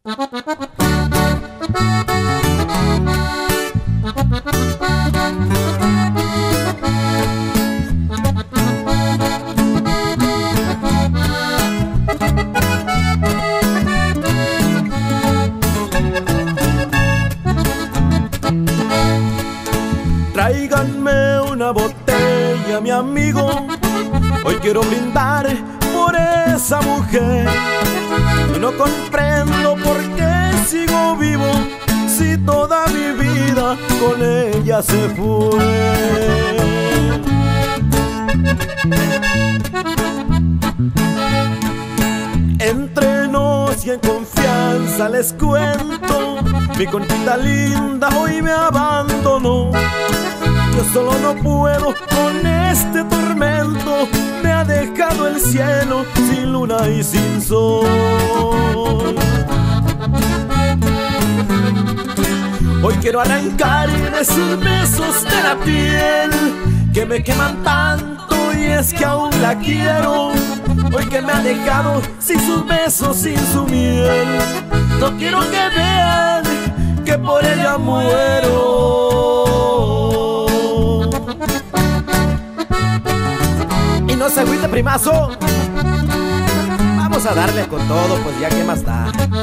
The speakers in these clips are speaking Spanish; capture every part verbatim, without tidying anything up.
Tráiganme una botella, mi amigo. Hoy quiero brindar por esa mujer. Y no comprendo por qué sigo vivo si toda mi vida con ella se fue. Entre nos y en confianza les cuento, mi Conchita linda hoy me abandonó. Yo solo no puedo con este tormento, me ha dejado el cielo sin luna y sin sol. Hoy quiero arrancar de sus besos de la piel que me queman tanto y es que aún la quiero. Hoy que me ha dejado sin sus besos, sin su miel, no quiero que vean que por ella muero. Y no se agüite, primazo, vamos a darle con todo, pues ya que más da.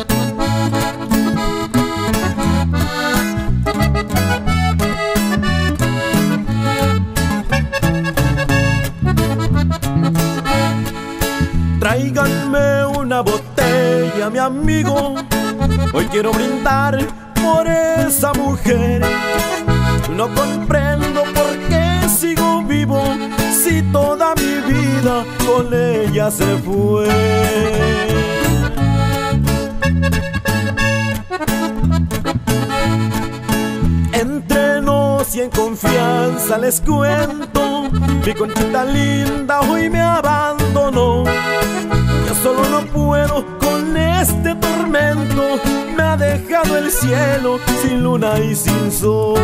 Tráiganme una botella, mi amigo. Hoy quiero brindar por esa mujer. No comprendo por qué sigo vivo si toda mi vida con ella se fue. Entre nos y en confianza les cuento, mi Conchita linda hoy me abandonó. Yo solo no puedo con este tormento, me ha dejado el cielo sin luna y sin sol.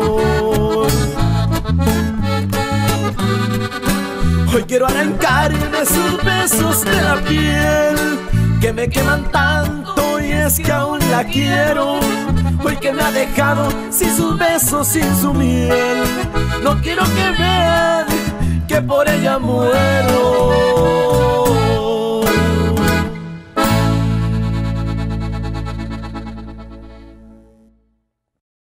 Hoy quiero arrancar de sus besos de la piel que me queman tanto y es que aún la quiero. Hoy que me ha dejado sin sus besos, sin su miel, no quiero que vean que por ella muero.